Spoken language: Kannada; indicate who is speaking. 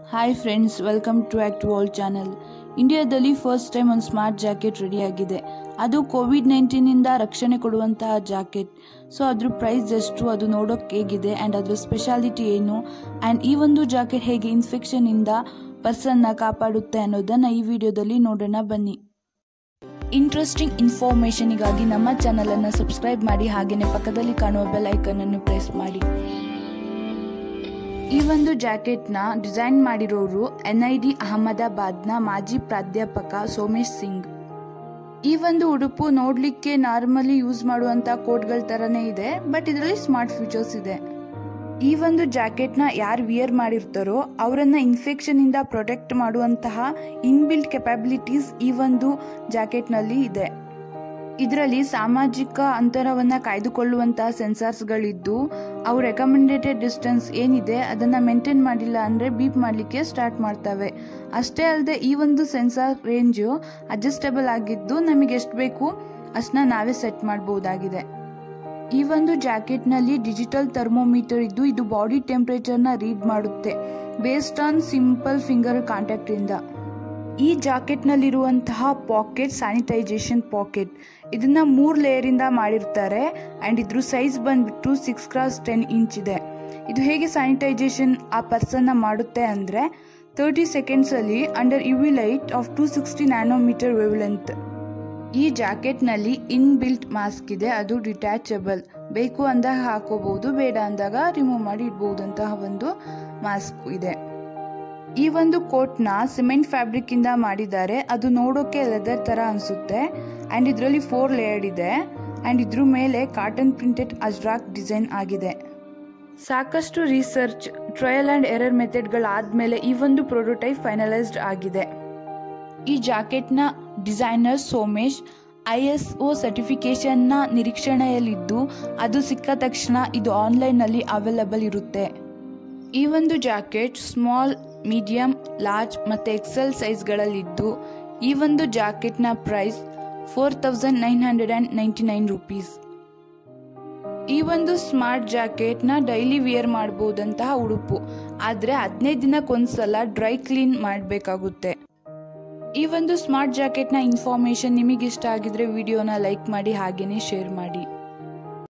Speaker 1: Hi friends, welcome to act world channel. ಇಂಡಿಯಾದಲ್ಲಿ ಫಸ್ಟ್ ಟೈಮ್ ಒಂದು ಸ್ಮಾರ್ಟ್ ಜಾಕೆಟ್ ರೆಡಿಯಾಗಿದೆ. ಅದು ಕೋವಿಡ್-19 ರಕ್ಷಣೆ ಕೊಡುವಂತಹ ಜಾಕೆಟ್. ಸೊ ಅದ್ರ ಪ್ರೈಸ್ ಎಷ್ಟು, ಅದು ನೋಡೋಕೆ ಹೇಗಿದೆ ಆ್ಯಂಡ್ ಅದ್ರ ಸ್ಪೆಷಾಲಿಟಿ ಏನು ಆ್ಯಂಡ್ ಈ ಒಂದು ಜಾಕೆಟ್ ಹೇಗೆ ಇನ್ಫೆಕ್ಷನಿಂದ ಪರ್ಸನ್ನ ಕಾಪಾಡುತ್ತೆ ಅನ್ನೋದನ್ನು ಈ ವಿಡಿಯೋದಲ್ಲಿ ನೋಡೋಣ ಬನ್ನಿ. ಇಂಟ್ರೆಸ್ಟಿಂಗ್ ಇನ್ಫಾರ್ಮೇಷನಿಗಾಗಿ ನಮ್ಮ ಚಾನಲನ್ನು ಸಬ್ಸ್ಕ್ರೈಬ್ ಮಾಡಿ, ಹಾಗೆಯೇ ಪಕ್ಕದಲ್ಲಿ ಕಾಣುವ ಬೆಲ್ ಐಕನ್ ಅನ್ನು ಪ್ರೆಸ್ ಮಾಡಿ. ಈ ಒಂದು ಜಾಕೆಟ್ನ ಡಿಸೈನ್ ಮಾಡಿರೋರು NID ಅಹಮದಾಬಾದ್ನ ಮಾಜಿ ಪ್ರಾಧ್ಯಾಪಕ ಸೋಮೇಶ್ ಸಿಂಗ್. ಈ ಒಂದು ಉಡುಪು ನೋಡ್ಲಿಕ್ಕೆ ನಾರ್ಮಲಿ ಯೂಸ್ ಮಾಡುವಂತ ಕೋಟ್ಗಳ ತರನೇ ಇದೆ, ಬಟ್ ಇದರಲ್ಲಿ ಸ್ಮಾರ್ಟ್ ಫೀಚರ್ಸ್ ಇದೆ. ಈ ಒಂದು ಜಾಕೆಟ್ನ ಯಾರು ವಿಯರ್ ಮಾಡಿರ್ತಾರೋ ಅವರನ್ನ ಇನ್ಫೆಕ್ಷನ್ ಇಂದ ಪ್ರೊಟೆಕ್ಟ್ ಮಾಡುವಂತಹ ಇನ್ಬಿಲ್ಟ್ ಕೆಪಾಬಿಲಿಟೀಸ್ ಈ ಒಂದು ಜಾಕೆಟ್ನಲ್ಲಿ ಇದೆ. ಇದರಲ್ಲಿ ಸಾಮಾಜಿಕ ಅಂತರವನ್ನು ಕಾಯ್ದುಕೊಳ್ಳುವಂತಹ ಸೆನ್ಸಾರ್ಸ್ಗಳಿದ್ದು ಅವು ರೆಕಮೆಂಡೇಟೆಡ್ ಡಿಸ್ಟೆನ್ಸ್ ಏನಿದೆ ಅದನ್ನು ಮೇಂಟೈನ್ ಮಾಡಿಲ್ಲ ಅಂದರೆ ಬೀಪ್ ಮಾಡಲಿಕ್ಕೆ ಸ್ಟಾರ್ಟ್ ಮಾಡ್ತವೆ. ಅಷ್ಟೇ ಅಲ್ಲದೆ ಈ ಒಂದು ಸೆನ್ಸಾರ್ ರೇಂಜು ಅಡ್ಜಸ್ಟಬಲ್ ಆಗಿದ್ದು ನಮಗೆ ಎಷ್ಟು ಬೇಕು ಅಷ್ಟನ್ನ ನಾವೇ ಸೆಟ್ ಮಾಡಬಹುದಾಗಿದೆ. ಈ ಒಂದು ಜಾಕೆಟ್ನಲ್ಲಿ ಡಿಜಿಟಲ್ ಥರ್ಮೋಮೀಟರ್ ಇದ್ದು ಇದು ಬಾಡಿ ಟೆಂಪರೇಚರ್ನ ರೀಡ್ ಮಾಡುತ್ತೆ based on simple finger contact ಇಂದ. ಈ ಜಾಕೆಟ್ನಲ್ಲಿರುವಂತಹ ಪಾಕೆಟ್ ಸ್ಯಾನಿಟೈಸೇಷನ್ ಪಾಕೆಟ್, ಇದನ್ನ 3 ಲೇಯರಿಂದ ಮಾಡಿರ್ತಾರೆ ಆ್ಯಂಡ್ ಇದ್ರ ಸೈಜ್ ಬಂದ್ಬಿಟ್ಟು 6x10 ಇಂಚ್ ಇದೆ. ಇದು ಹೇಗೆ ಸ್ಯಾನಿಟೈಸೇಷನ್ ಆ ಪರ್ಸನ್ನ ಮಾಡುತ್ತೆ ಅಂದರೆ 30 ಸೆಕೆಂಡ್ಸಲ್ಲಿ under UV light of 260 nanometre wavelength. ಈ ಜಾಕೆಟ್ನಲ್ಲಿ ಇನ್ಬಿಲ್ಟ್ ಮಾಸ್ಕ್ ಇದೆ, ಅದು ಡಿಟ್ಯಾಚಬಲ್. ಬೇಕು ಅಂದಾಗ ಹಾಕೋಬಹುದು, ಬೇಡ ಅಂದಾಗ ರಿಮೂವ್ ಮಾಡಿ ಇಡ್ಬಹುದಂತಹ ಒಂದು ಮಾಸ್ಕ್ ಇದೆ. ಈ ಒಂದು ಕೋಟ್ನ ಸಿಮೆಂಟ್ ಫ್ಯಾಬ್ರಿಕ್ ಇಂದ ಮಾಡಿದ್ದಾರೆ. ಅದು ನೋಡೋಕೆ ಲೆದರ್ ತರ ಅನ್ಸುತ್ತೆ ಅಂಡ್ ಇದರಲ್ಲಿ 4 ಲೇಯರ್ಡ್ ಇದೆ ಅಂಡ್ ಇದ್ರ ಮೇಲೆ ಕಾಟನ್ ಪ್ರಿಂಟೆಡ್ ಅಜ್ರಾಕ್ ಡಿಸೈನ್ ಆಗಿದೆ. ಸಾಕಷ್ಟು ರಿಸರ್ಚ್, ಟ್ರಯಲ್ ಅಂಡ್ ಎರರ್ ಮೆಥಡ್ಗಳಾದ್ಮೇಲೆ ಈ ಒಂದು ಪ್ರೋಟೋಟೈಪ್ ಫೈನಲೈಸ್ಡ್ ಆಗಿದೆ. ಈ ಜಾಕೆಟ್ನ ಡಿಸೈನರ್ ಸೋಮೇಶ್ ISO ಸರ್ಟಿಫಿಕೇಶನ್ನ ನಿರೀಕ್ಷಣೆಯಲ್ಲಿದ್ದು ಅದು ಸಿಕ್ಕ ತಕ್ಷಣ ಇದು ಆನ್ಲೈನ್ನಲ್ಲಿ ಅವೈಲಬಲ್ ಇರುತ್ತೆ. ಈ ಒಂದು ಜಾಕೆಟ್ ಸ್ಮಾಲ್, ಮೀಡಿಯಂ, ಲಾರ್ಜ್ ಮತ್ತು XL ಸೈಜ್ಗಳಲ್ಲಿದ್ದು ಈ ಒಂದು ಜಾಕೆಟ್ನ ಪ್ರೈಸ್ 4999 ರೂಪೀಸ್. ಈ ಒಂದು ಸ್ಮಾರ್ಟ್ ಜಾಕೆಟ್ನ ಡೈಲಿ ವಿಯರ್ ಮಾಡಬಹುದಂತಹ ಉಡುಪು, ಆದರೆ 15 ದಿನಕ್ಕೊಂದ್ಸಲ ಡ್ರೈ ಕ್ಲೀನ್ ಮಾಡಬೇಕಾಗುತ್ತೆ. ಈ ಒಂದು ಸ್ಮಾರ್ಟ್ ಜಾಕೆಟ್ನ ಇನ್ಫಾರ್ಮೇಶನ್ ನಿಮಗೆ ಇಷ್ಟ ಆಗಿದ್ರೆ ವಿಡಿಯೋನ ಲೈಕ್ ಮಾಡಿ, ಹಾಗೇನೆ ಶೇರ್ ಮಾಡಿ.